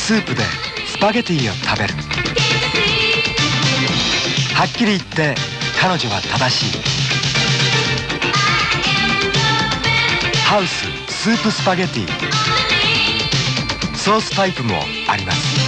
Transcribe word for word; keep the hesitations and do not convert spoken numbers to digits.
スープでスパゲティを食べる。はっきり言って彼女は正しい。ハウススープスパゲティ、ソースタイプもあります。